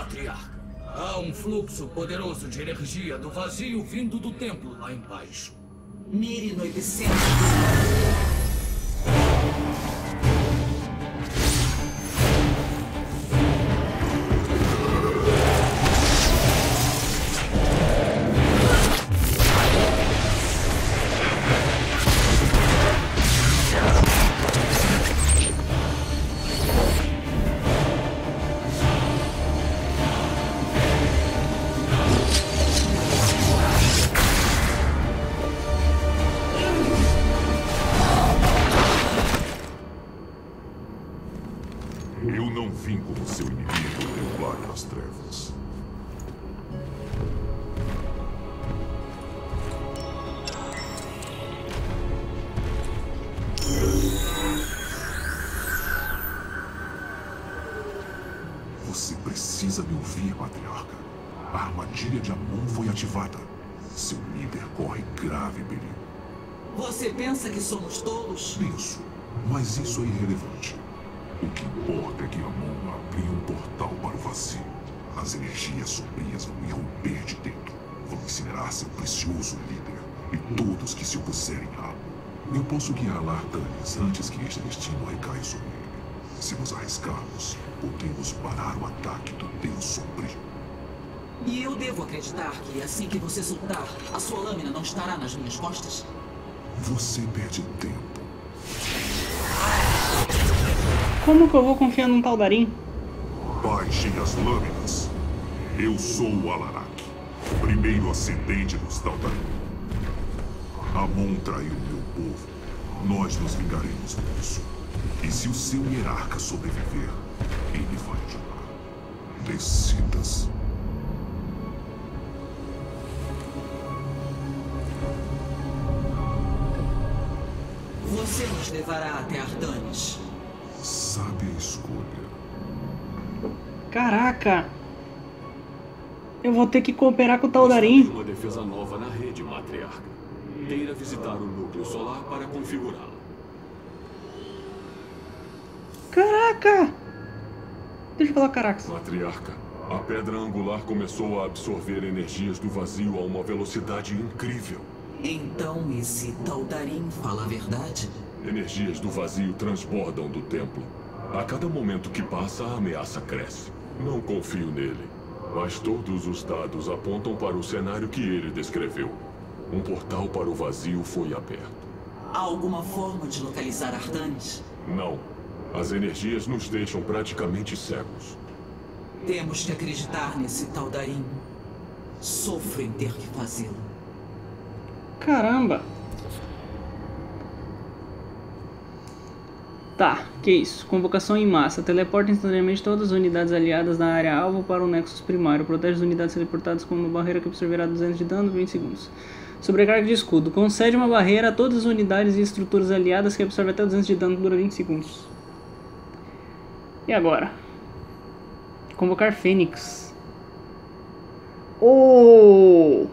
matriarca. Há um fluxo poderoso de energia do vazio vindo do templo lá embaixo. Mire no epicentro. Eu não vim como seu inimigo templar das trevas. Você precisa me ouvir, matriarca. A armadilha de Amon foi ativada. Seu líder corre grave perigo. Você pensa que somos tolos? Penso, mas isso é irrelevante. O que importa é que Amon abriu um portal para o vazio. As energias sombrias vão irromper de dentro. Vão incinerar seu precioso líder e todos que se opuserem a Amon. Eu posso guiar Lartanis antes que este destino recaia sobre ele. Se nos arriscarmos, podemos parar o ataque do Deus Sombrio. E eu devo acreditar que assim que você soltar, a sua lâmina não estará nas minhas costas? Você perde tempo. Como que eu vou confiar num Taldarim? Baixem as lâminas. Eu sou o Alarak, primeiro ascendente dos Taldarim. Amon traiu meu povo. Nós nos vingaremos por isso. E se o seu hierarca sobreviver, ele vai ajudar. Decida-se. Você nos levará até Artanis. Sabe a escolha. Caraca! Eu vou ter que cooperar com o Taldarim. Uma defesa nova na rede, matriarca. Queira visitar o núcleo solar para configurá-la. Caraca! Deixa eu falar caraca. Matriarca, a pedra angular começou a absorver energias do vazio a uma velocidade incrível. Então esse Taldarim fala a verdade? Energias do vazio transbordam do templo. A cada momento que passa, a ameaça cresce. Não confio nele, mas todos os dados apontam para o cenário que ele descreveu. Um portal para o vazio foi aberto. Há alguma forma de localizar Artanis? Não. As energias nos deixam praticamente cegos. Temos que acreditar nesse Taldarim. Sofro em ter que fazê-lo. Caramba! Tá, que isso? Convocação em massa. Teleporta instantaneamente todas as unidades aliadas na área alvo para o Nexus primário. Protege as unidades teleportadas com uma barreira que absorverá 200 de dano em 20 segundos. Sobrecarga de escudo. Concede uma barreira a todas as unidades e estruturas aliadas que absorve até 200 de dano dura 20 segundos. E agora? Convocar Fênix. Oh!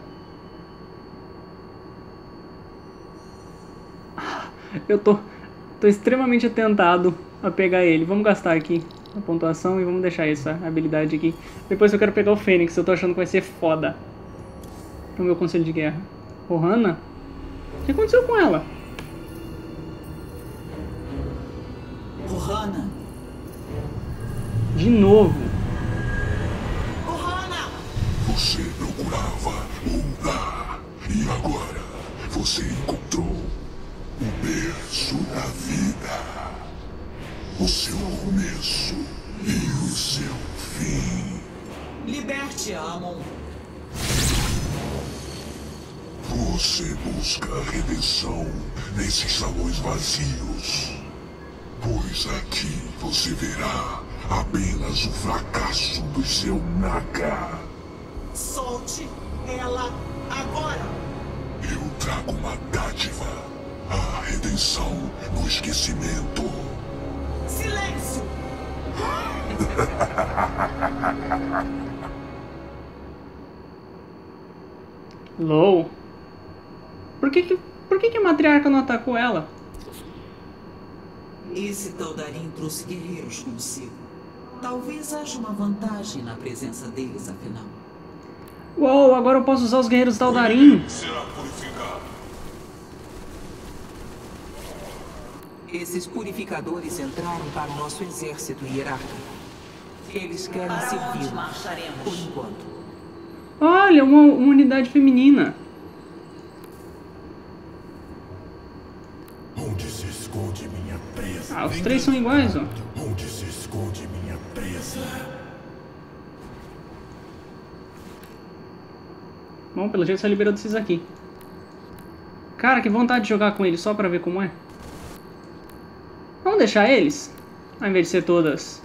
Eu tô extremamente atentado a pegar ele. Vamos gastar aqui a pontuação e vamos deixar essa habilidade aqui. Depois eu quero pegar o Fênix, eu tô achando que vai ser foda. O meu conselho de guerra. Ohana? O que aconteceu com ela? Ohana! De novo. Ohana! Você procurava um lar. E agora você encontrou o berço da vida. O seu começo e o seu fim. Liberte-a, Amon. Você busca a redenção nesses salões vazios. Pois aqui você verá apenas o fracasso do seu Naga. Solte ela agora! Eu trago uma dádiva. A redenção no esquecimento. Silêncio! LOL. Por que a matriarca não atacou ela? Esse Taldarim trouxe guerreiros consigo. Talvez haja uma vantagem na presença deles, afinal. Uou, agora eu posso usar os guerreiros Taldarim. Será purificado. Esses purificadores entraram para o nosso exército hierarca. Eles querem servir por enquanto. Olha, uma unidade feminina. Onde se esconde minha presa? Ah, os três são iguais, ó. Onde se esconde minha presa? Bom, pelo jeito só liberou desses aqui. Cara, que vontade de jogar com eles só pra ver como é. Vamos deixar eles? Ao invés de ser todas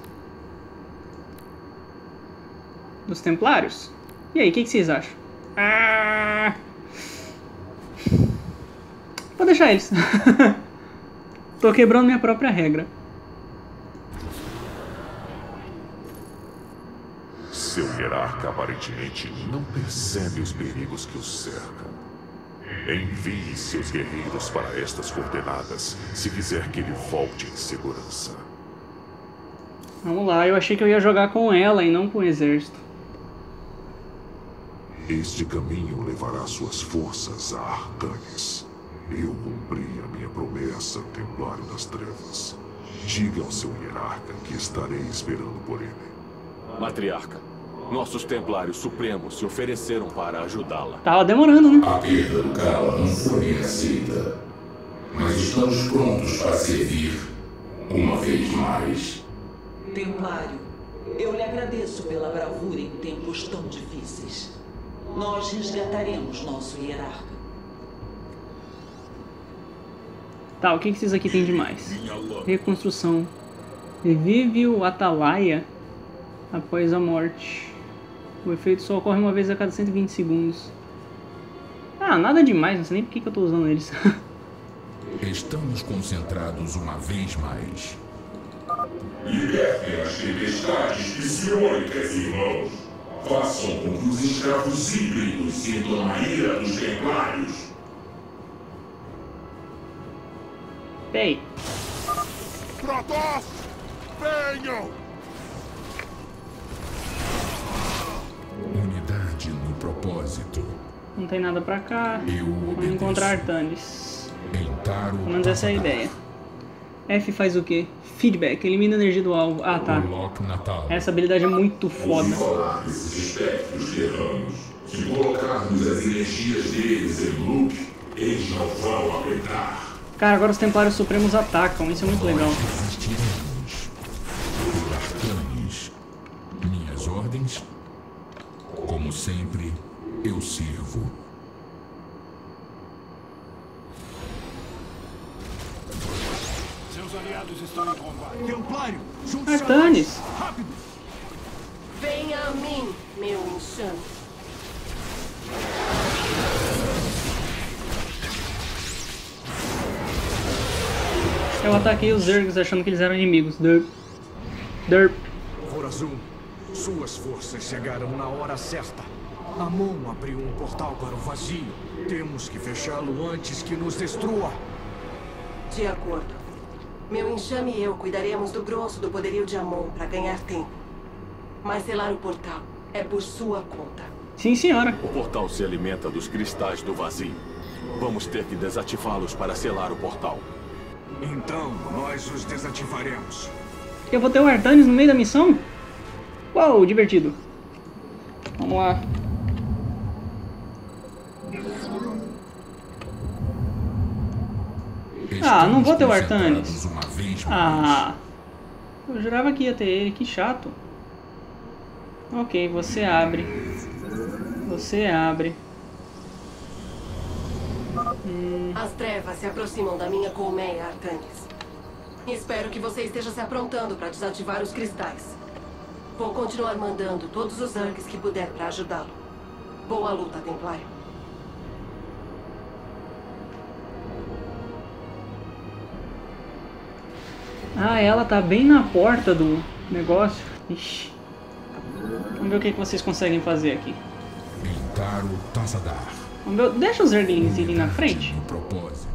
dos Templários? E aí, o que vocês acham? Ah! Vou deixar eles. Tô quebrando minha própria regra. Seu hierarca aparentemente não percebe os perigos que o cercam. Envie seus guerreiros para estas coordenadas se quiser que ele volte em segurança. Vamos lá, eu achei que eu ia jogar com ela e não com o exército. Este caminho levará suas forças a Arcanis. Eu cumpri a minha promessa, Templário das Trevas. Diga ao seu hierarca que estarei esperando por ele. Matriarca, nossos Templários Supremos se ofereceram para ajudá-la. Tava demorando, né? A perda do Kala não foi bem aceita, mas estamos prontos para servir uma vez mais. Templário, eu lhe agradeço pela bravura em tempos tão difíceis. Nós resgataremos nosso hierarca. Tá, o que esses aqui tem de mais? Reconstrução. Revive o Atalaia após a morte. O efeito só ocorre uma vez a cada 120 segundos. Ah, nada demais, não sei nem por que eu tô usando eles. Estamos concentrados uma vez mais. Libertem as tempestades psionicas, irmãos. Façam com que os escravos híbridos sintam a ira dos Templários. Ei, Kratos! Venham! Unidade no propósito. não tem nada pra cá. Eu Vamos obedeço. encontrar Artanis. Entaro Pelo menos essa é a ideia. F faz o quê? Feedback, elimina a energia do alvo. Ah, tá. Coloque Natal. Essa habilidade é muito foda. Falar desses espectros terranos. Se colocarmos as energias deles em loop, eles não vão aguentar. Cara, agora os Templários Supremos atacam, isso é muito legal. Resistiremos. Por Artanis. Minhas ordens? Como sempre, eu sirvo. Seus aliados estão em combate. Templário, junte-se a Artanis! nós. Rápido! Venha a mim, meu enxame. Eu ataquei os Zergs achando que eles eram inimigos. Derp. Derp. Vorazun, suas forças chegaram na hora certa. Amon abriu um portal para o vazio. Temos que fechá-lo antes que nos destrua. De acordo. Meu enxame e eu cuidaremos do grosso do poderio de Amon para ganhar tempo. Mas selar o portal é por sua conta. Sim, senhora. O portal se alimenta dos cristais do vazio. Vamos ter que desativá-los para selar o portal. Então, nós os desativaremos. Eu vou ter o Artanis no meio da missão? Uau, divertido. Vamos lá. Ah, não vou ter o Artanis. Concentrados uma vez mais. Ah, eu jurava que ia ter ele, que chato. Ok, você abre. Você abre. As trevas se aproximam da minha colmeia, Artanis. Espero que você esteja se aprontando para desativar os cristais. Vou continuar mandando todos os Zergs que puder para ajudá-lo. Boa luta, Templário. Ah, ela tá bem na porta do negócio. Ixi. Vamos ver o que vocês conseguem fazer aqui. Entaro Tazadar. Vamos ver. Deixa os Zerglings irem na frente. No propósito.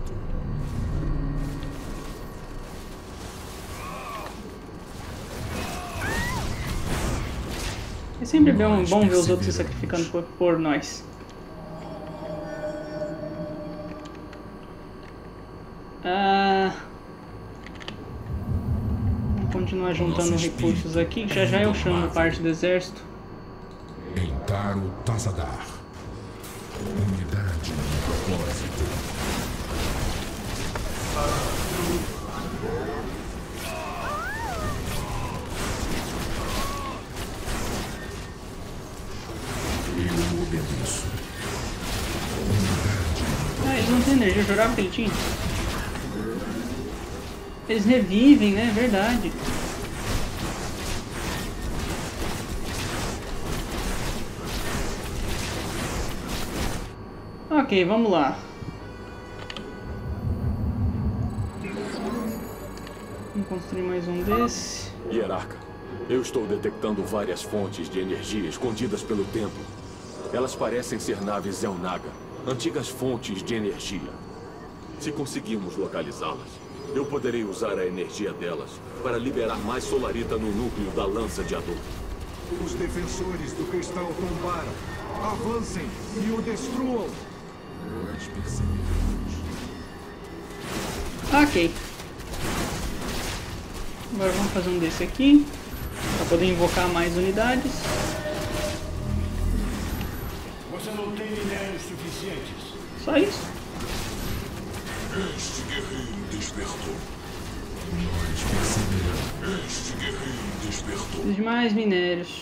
É sempre bom ver os outros se sacrificando por nós. Vamos continuar juntando recursos aqui, que já eu chamo parte do exército. Entaro Tazadar. Unidade no propósito. Eu obedeço. Eles não têm energia, eu jurava que ele tinha. Eles revivem, né? É verdade. Ok, vamos lá. Vamos construir mais um desse. Hierarca, eu estou detectando várias fontes de energia escondidas pelo templo. Elas parecem ser naves Elnaga, antigas fontes de energia. Se conseguirmos localizá-las, eu poderei usar a energia delas para liberar mais solarita no núcleo da lança de Adolfo. Os defensores do cristal tombaram. Avancem e o destruam. Nós percebemos. Ok. Agora vamos fazer um desse aqui, para poder invocar mais unidades. Você não tem minérios suficientes. Só isso. Este guerreiro despertou. Nós percebemos. Este guerreiro despertou. Preciso de mais minérios.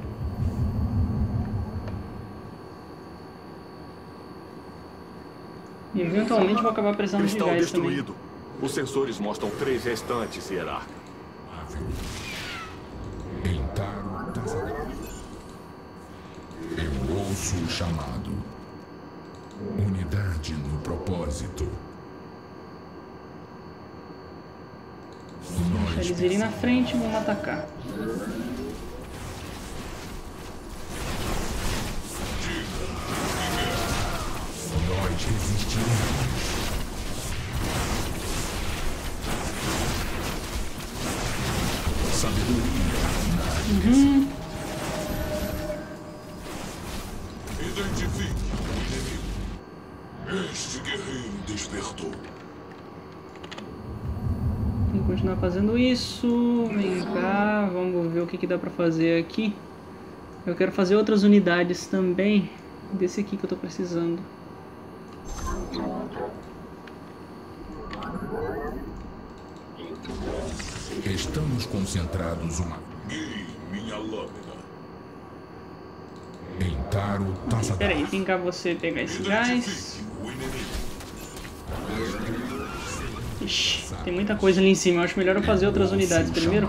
E eventualmente vou acabar precisando de Cristal gás destruído. Os sensores mostram 3 restantes, Hierarca. Entaro Tazadar. Eu ouço o chamado. Unidade no propósito. também. Deixa eles irem na frente e vamos atacar. Nós resistiremos. Sabedoria na direção. Identifique o inimigo. Este guerreiro despertou. Tem que continuar fazendo isso. Vem cá, vamos ver o que dá pra fazer aqui. Eu quero fazer outras unidades também. Desse aqui que eu tô precisando. Estamos concentrados uma... minha lâmina. Entaro Tazadar. Pera aí, vem cá você pegar esse gás. Ixi, tem muita coisa ali em cima. Eu acho melhor eu fazer outras unidades primeiro.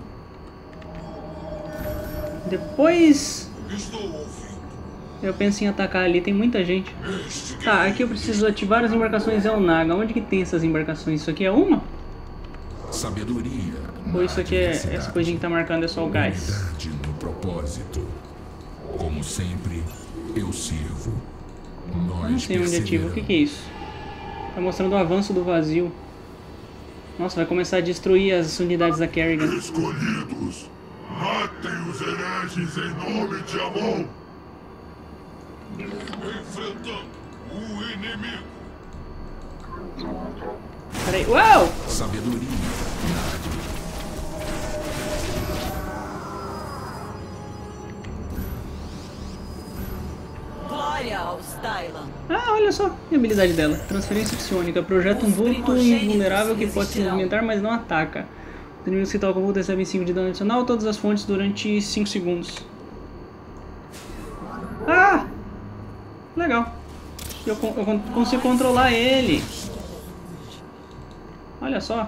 Depois eu penso em atacar ali, tem muita gente. Tá, aqui eu preciso ativar as embarcações Elnaga. Onde que tem essas embarcações? Isso aqui é uma? Sabedoria. Ou isso aqui é essa coisinha que tá marcando é só o gás? Unidade no propósito. Como sempre, eu sirvo. Nós Não sei onde ativa. O que é isso? Tá mostrando o avanço do vazio. Nossa, vai começar a destruir as unidades da Kerrigan. Escolhidos, matem os hereges em nome de Amon. Enfrentando o inimigo. Peraí, uau! Sabedoria. Glória aos Dylan. Ah, olha só a habilidade dela. Transferência psionica. Projeta um vulto invulnerável que pode se movimentar, mas não ataca. Os inimigos que tocam o vulto recebem 5 de dano adicional. Todas as fontes durante 5 segundos. Ah! Legal. Eu consigo controlar ele. Olha só.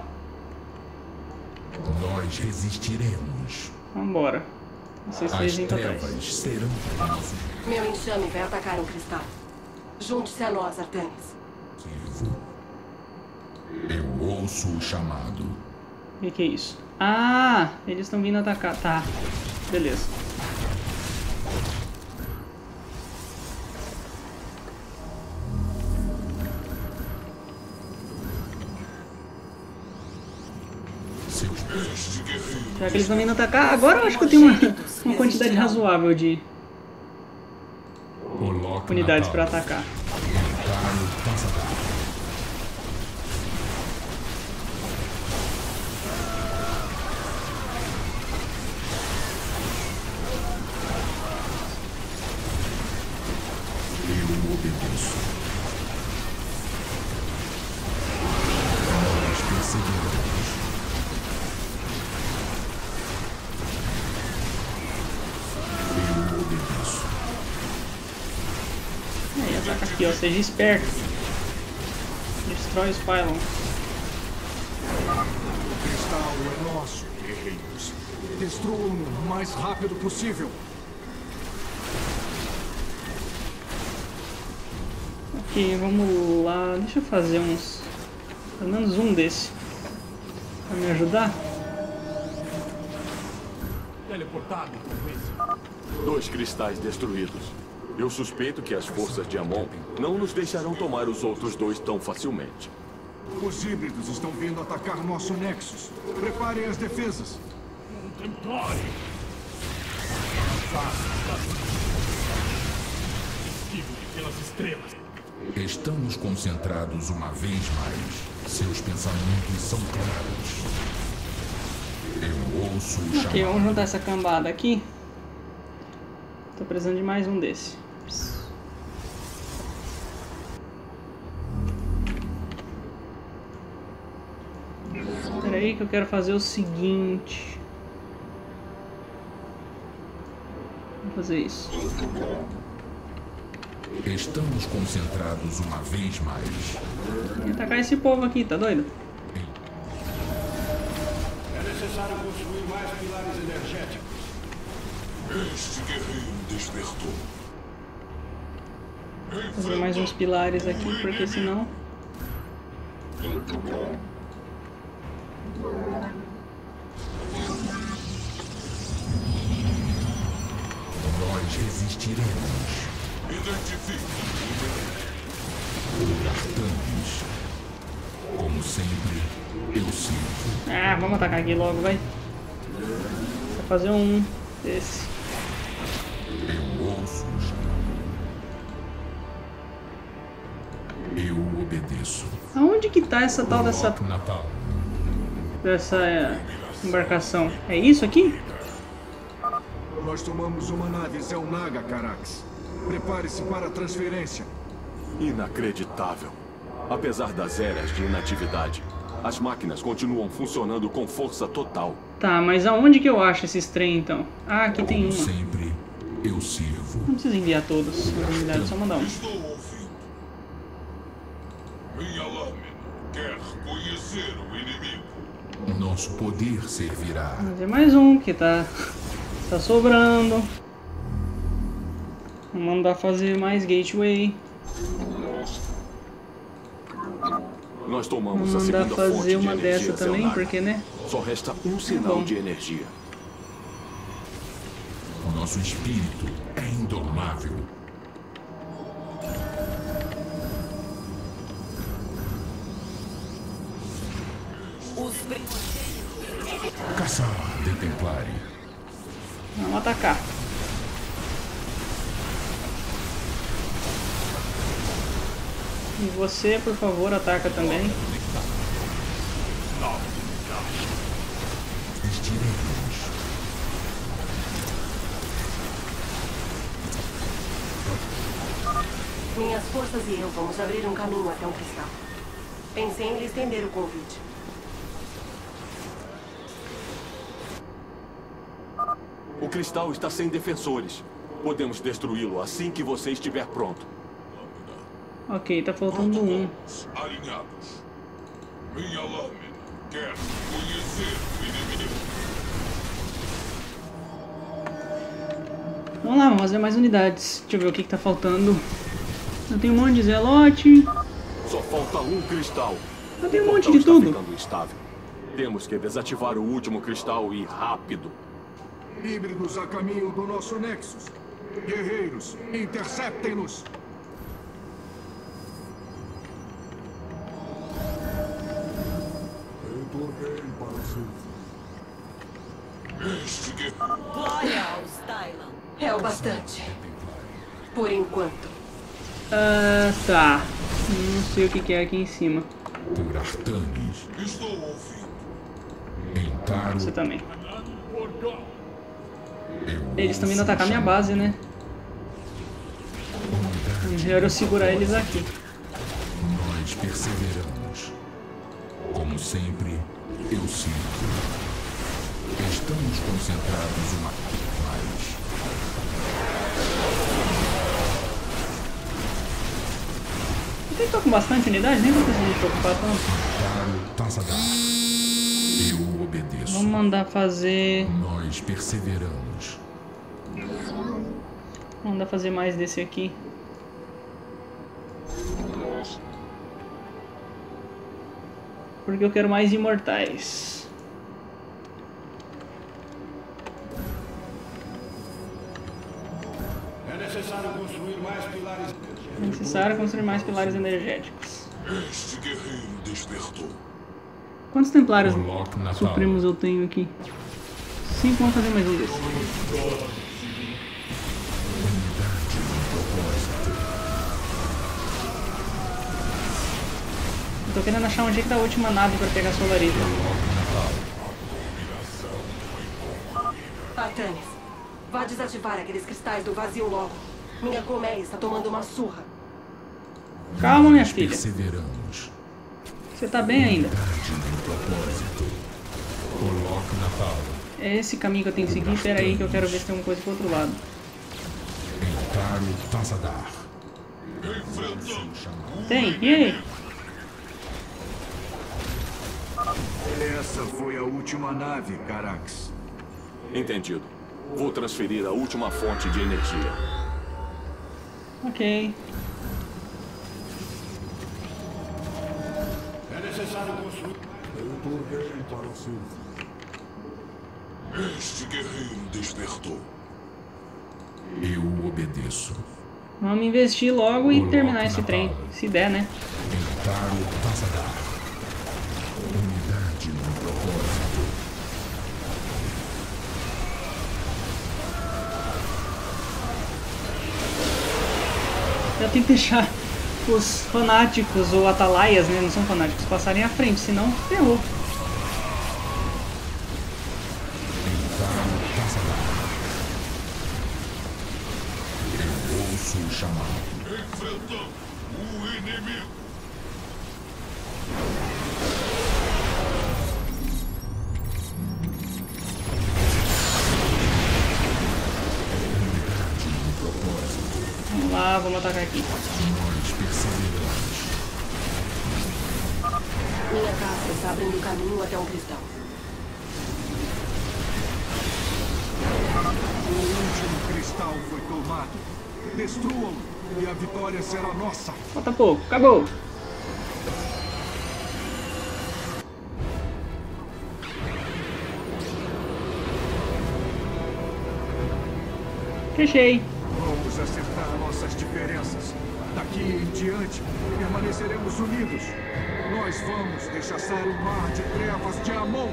Nós resistiremos. Vambora. Vocês As três vêm pra trevas trás. serão. Meu enxame vai atacar um cristal. Junte-se a nós, Artanis. Sirvo. Eu ouço o chamado. O que é isso? Ah, eles estão vindo atacar. Tá, beleza. Seus este guerreiro Já que eles estão vindo atacar, agora eu acho que eu tenho uma quantidade razoável de unidades para atacar. Eu obedeço. Nós perseguiremos. Eu obedeço. Aí, ataca aqui, ó. Seja esperto. Destrói os pylons. O cristal é nosso, guerreiros. Destruam-no o mais rápido possível. Ok, vamos lá. Deixa eu fazer uns... pelo menos um desse. Pra me ajudar. Teleportado, talvez. 2 cristais destruídos. Eu suspeito que as forças de Amon não nos deixarão tomar os outros 2 tão facilmente. Os híbridos estão vindo atacar nosso Nexus. Preparem as defesas. Templário. Esquivo pelas estrelas. Estamos concentrados uma vez mais. Seus pensamentos são claros. Eu ouço o chamado. Ok, vamos juntar essa cambada aqui. Tô precisando de mais um desse. Espera aí que eu quero fazer o seguinte. Vou fazer isso. Estamos concentrados uma vez mais. Vou atacar esse povo aqui, tá doido? É necessário construir mais pilares energéticos. Este guerreiro despertou. Vou fazer mais uns pilares aqui, porque senão... Nós resistiremos. Identifique. Artanis. Como sempre, eu sirvo. Ah, vamos atacar aqui logo, vai. Vou fazer um desse. Eu ouço o chamado. Eu obedeço. Aonde que tá essa tal dessa Natal. embarcação? É isso aqui? Nós tomamos uma nave Zelnaga, Carax. Prepare-se para a transferência. Inacreditável. Apesar das eras de inatividade, as máquinas continuam funcionando com força total. Tá, mas aonde que eu acho esses trem então? Ah, aqui tem Como uma. sempre, eu sirvo. Não precisa enviar todos as unidades, só mandar um. Estou ouvindo. Minha lâmina quer conhecer o inimigo. Nosso poder servirá. Fazer mais um que tá sobrando. Vou mandar fazer mais gateway. Nós tomamos Vou a mandar segunda fonte fazer de uma energia dessa também, Zelnaga. porque né? Só resta um sinal bom. de energia. O nosso espírito é indomável. Caçar de Templari. Vamos atacar. E você, por favor, ataca também. Resistiremos. Minhas forças e eu vamos abrir um caminho até um cristal. Pensei em lhe estender o convite. O cristal está sem defensores. Podemos destruí-lo assim que você estiver pronto. Ok, tá faltando um. Alinhados. Minha lâmina quer conhecer o inimigo. Vamos lá, vamos fazer mais unidades. Deixa eu ver o que tá faltando. Eu tenho um monte de zelote. Só falta um cristal. Eu tenho um O monte portal de está tudo. ficando instável. Temos que desativar o último cristal e rápido. Híbridos a caminho do nosso Nexus. Guerreiros, interceptem-nos. Retornei para servir. Glória aos Dylan. É o bastante. Por enquanto. Tá. Não sei o que é aqui em cima. Por Artanis. Estou ouvindo. Encaro. Você também. Eles estão vindo atacar minha base, né? Melhor eu segurar eles aqui. Nós perseveramos. Como sempre, eu sinto. Estamos concentrados uma vez mais. Eu tô com bastante unidade, nem tô precisando me preocupar tanto. Encaro Tassadar. Eu obedeço. Vamos mandar fazer... Nós perseveramos. Vamos mandar fazer mais desse aqui. Porque eu quero mais imortais. É necessário construir mais pilares. É necessário construir mais pilares energéticos. Este guerreiro despertou. Quantos templários Coloque na supremos eu tenho aqui? 5, vamos fazer mais um desses. Eu tô querendo achar onde é que tá a última nave pra pegar a solarita. Artanis, vá desativar aqueles cristais do vazio logo. Minha colmeia está tomando uma surra. Calma, minha filha. Perseveramos. Você tá bem ainda. Coloque na fala. É esse caminho que eu tenho que seguir. Espera aí que eu quero ver se tem alguma coisa pro outro lado. Encaro Tassadar. Tem? E aí? Essa foi a última nave, Carax. Entendido. Vou transferir a última fonte de energia. Ok. É necessário construir. Este guerreiro despertou. Eu obedeço. Vamos investir logo e terminar esse trem. Se der, né? Encaro Tassadar. Unidade no propósito. Eu tenho que deixar os fanáticos ou atalaias, né? Não são fanáticos, passarem à frente, senão ferrou. Encaro Tassadar. Eu ouço o chamado. Enfrentando o inimigo. Vamos lá, vamos atacar aqui. Nós perseveramos. Minha caça está abrindo caminho até um cristal. O último cristal foi tomado. Destruam e a vitória será nossa. Falta pouco, acabou. Fechei. Vamos acertar nossas diferenças. Daqui em diante, permaneceremos unidos. Nós vamos rechaçar o mar de trevas de Amon.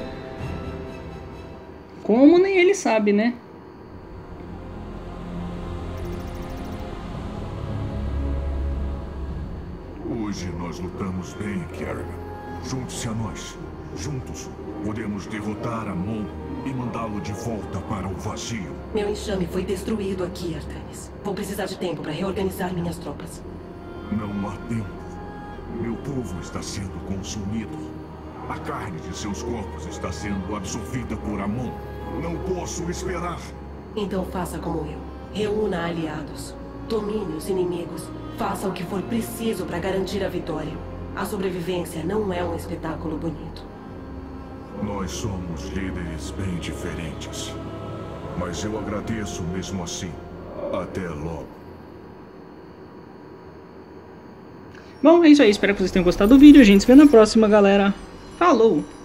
Como nem ele sabe, né? Hoje nós lutamos bem, Kerrigan. Junte-se a nós. Juntos, podemos derrotar Amon e mandá-lo de volta para o vazio. Meu enxame foi destruído aqui, Artanis. Vou precisar de tempo para reorganizar minhas tropas. Não há tempo. Meu povo está sendo consumido. A carne de seus corpos está sendo absorvida por Amon. Não posso esperar. Então faça como eu. Reúna aliados. Domine os inimigos. Faça o que for preciso para garantir a vitória. A sobrevivência não é um espetáculo bonito. Nós somos líderes bem diferentes. Mas eu agradeço mesmo assim. Até logo. Bom, é isso aí. Espero que vocês tenham gostado do vídeo. A gente se vê na próxima, galera. Falou!